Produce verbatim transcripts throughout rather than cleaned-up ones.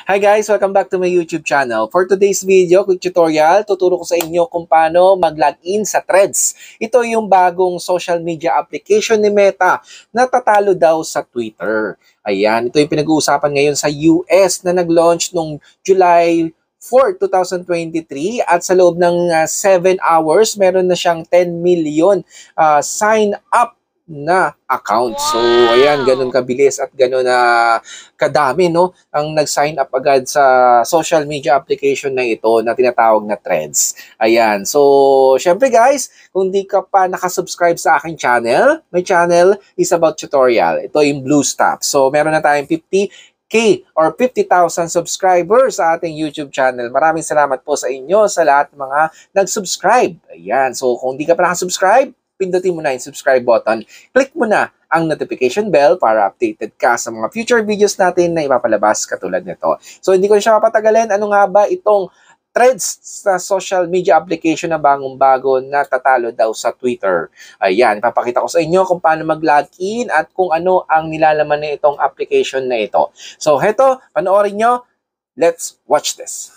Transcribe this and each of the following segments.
Hi guys! Welcome back to my YouTube channel. For today's video, quick tutorial, tuturo ko sa inyo kung paano mag-login sa Threads. Ito yung bagong social media application ni Meta na tatalo daw sa Twitter. Ayan, ito yung pinag-uusapan ngayon sa U S na nag-launch noong July fourth, two thousand twenty-three at sa loob ng uh, seven hours, meron na siyang ten million uh, sign up na account. So, ayan, ganun kabilis at ganun na uh, kadami, no, ang nag-sign up agad sa social media application na ito na tinatawag na Threads. Ayan. So, syempre guys, kung di ka pa nakasubscribe sa aking channel, my channel is about tutorial. Ito yung BlueStacks. So, meron na tayong fifty K or fifty thousand subscribers sa ating YouTube channel. Maraming salamat po sa inyo, sa lahat ng mga nag-subscribe. Ayan. So, kung di ka pa nakasubscribe, pindutin mo na yung subscribe button. Click mo na ang notification bell para updated ka sa mga future videos natin na ipapalabas katulad nito. So, hindi ko na siya papatagalin. Ano nga ba itong Threads sa social media application na bagong-bago na tatalo daw sa Twitter? Ayan, papakita ko sa inyo kung paano mag-login at kung ano ang nilalaman na itong application na ito. So, heto, panoorin nyo. Let's watch this.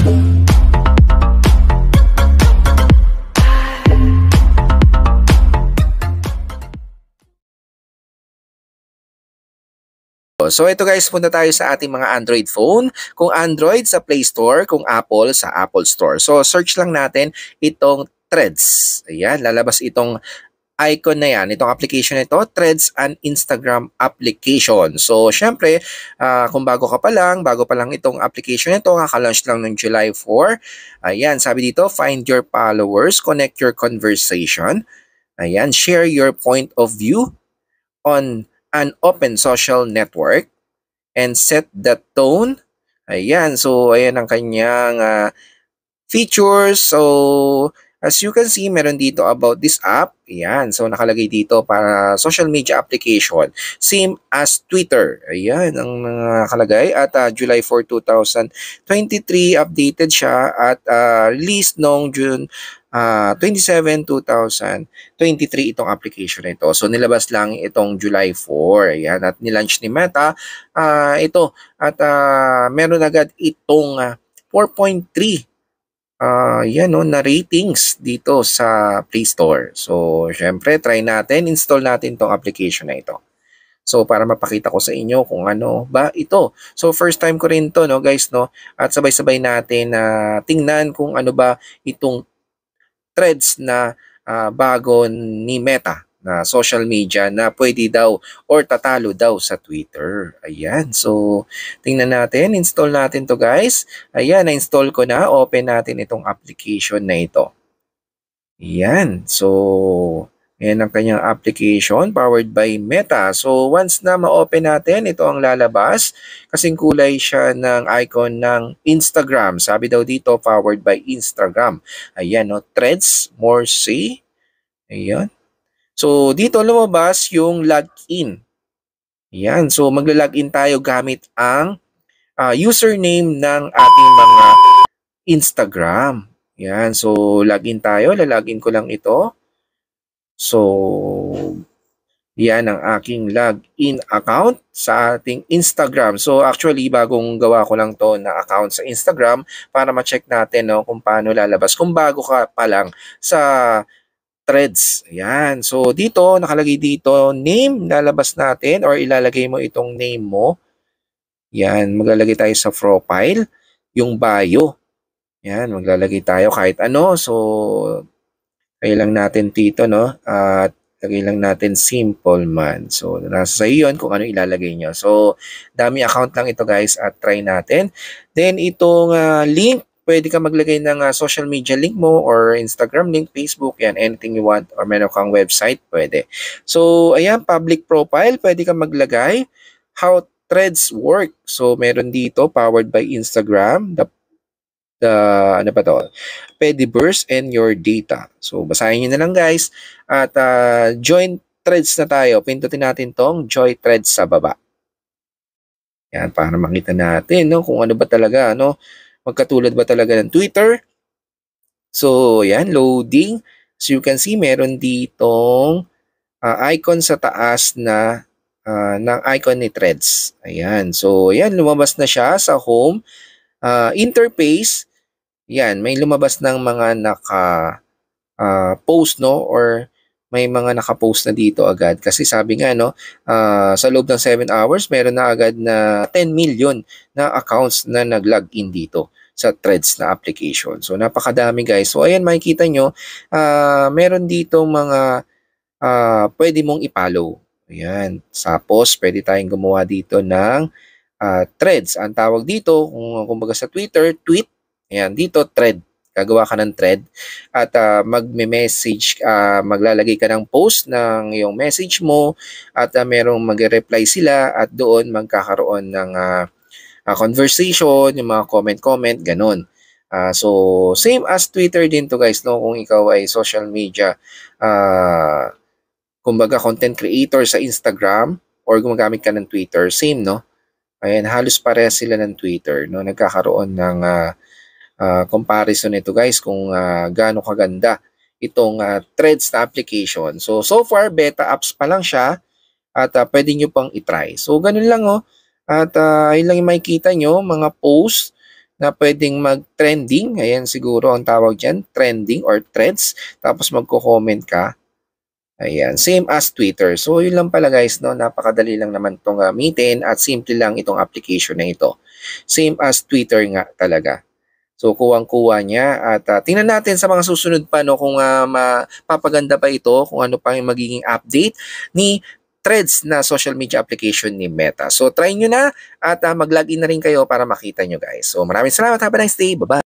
So ito guys, punta tayo sa ating mga Android phone. Kung Android sa Play Store, kung Apple sa Apple Store. So search lang natin itong Threads. Ayan, lalabas itong icon na yan, itong application na ito, Threads and Instagram application. So syempre, uh, kung bago ka pa lang, bago pa lang itong application na ito, kaka-launch lang ng July fourth. Ayan, sabi dito, find your followers, connect your conversation. Ayan, share your point of view on an open social network and set the tone. Ayan, so ayan ang kanyang uh, features. So as you can see, meron dito about this app. Ayan, so nakalagay dito para social media application. Same as Twitter. Ayan ang nakalagay. At uh, July fourth, two thousand twenty-three, updated siya at uh, released noong June Uh, twenty-seven, two thousand twenty-three itong application na ito. So nilabas lang itong July fourth. Ayan, at nilaunch ni Meta uh, ito. At uh, meron agad itong uh, four point three uh, yan, no, na ratings dito sa Play Store. So syempre, try natin, install natin itong application na ito. So para mapakita ko sa inyo kung ano ba ito. So first time ko rin to, no guys, no. At sabay-sabay natin na uh, tingnan kung ano ba itong Threads na uh, bago ni Meta na social media na pwede daw or tatalo daw sa Twitter. Ayan. So, tingnan natin. Install natin to guys. Ayan, na-install ko na. Open natin itong application na ito. Ayan. So, ayan ang kanyang application powered by Meta. So, once na ma-open natin, ito ang lalabas. Kasing kulay siya ng icon ng Instagram. Sabi daw dito, powered by Instagram. Ayan, no? Threads, more say. Ayan. So, dito lumabas yung login. Ayan. So, magla-login tayo gamit ang uh, username ng ating mga Instagram. Ayan. So, login tayo. Lalagin ko lang ito. So, yan ang aking login account sa ating Instagram. So, actually, bagong gawa ko lang to na account sa Instagram para ma-check natin, no, kung paano lalabas. Kung bago ka pa lang sa Threads. Yan. So, dito, nakalagay dito, name, lalabas natin or ilalagay mo itong name mo. Yan, maglalagay tayo sa profile. Yung bio. Yan, maglalagay tayo kahit ano. So, lagay lang natin dito, no? At lagay lang natin simple man. So, nasa sa iyo yun kung ano ilalagay nyo. So, dami account lang ito guys at try natin. Then, itong uh, link, pwede ka maglagay ng uh, social media link mo or Instagram link, Facebook, yan, anything you want or meron kang website, pwede. So, ayan, public profile, pwede ka maglagay. How Threads work. So, meron dito, powered by Instagram, the the ano ba to? Pediverse and your data. So, basahin nyo na lang guys. At uh, join Threads na tayo. Pindutin natin tong join Threads sa baba. Yan, para makita natin, no, kung ano ba talaga, no, magkatulad ba talaga ng Twitter. So, yan, loading. So, you can see, meron ditong uh, icon sa taas na uh, ng icon ni Threads. Ayan. So, ayan, lumabas na siya sa home uh, interface. Yan, may lumabas ng mga naka uh, post, no, or may mga naka-post na dito agad kasi sabi nga, no, uh, sa loob ng seven hours meron na agad na ten million na accounts na nag-login dito sa Threads na application. So napakadami, guys. So ayan, makikita nyo, uh, meron dito mga uh, pwede mong i-follow. Ayan. Tapos pwede tayong gumawa dito ng uh, threads. Ang tawag dito, kung kumbaga sa Twitter, tweet. Ayan, dito thread. Gagawa ka ng thread at uh, magme-message, uh, maglalagay ka ng post ng iyong message mo at uh, merong mag-reply sila at doon magkakaroon ng uh, uh, conversation, yung mga comment-comment, ganun. Uh, so, same as Twitter din to, guys, no? Kung ikaw ay social media, uh, kumbaga content creator sa Instagram or gumagamit ka ng Twitter, same, no? Ayan, halos parehas sila ng Twitter, no? Nagkakaroon ng uh, uh, comparison nito, guys, kung uh, gaano kaganda itong uh, Threads na application. So, so far, beta apps pa lang siya at uh, pwede nyo pang itry. So, ganun lang, oh. At uh, yun lang yung makikita nyo, mga posts na pwedeng mag-trending. Ayan, siguro ang tawag dyan, trending or threads. Tapos magko-comment ka. Ayan, same as Twitter. So, yun lang pala, guys, no? Napakadali lang naman itong gamitin at simple lang itong application na ito. Same as Twitter nga talaga. So, kuwang-kuha niya at uh, tingnan natin sa mga susunod pa, no, kung uh, mapapaganda pa ito, kung ano pa yung magiging update ni Threads na social media application ni Meta. So, try nyo na at uh, mag-login na rin kayo para makita nyo, guys. So, maraming salamat. Have a nice day. Bye-bye.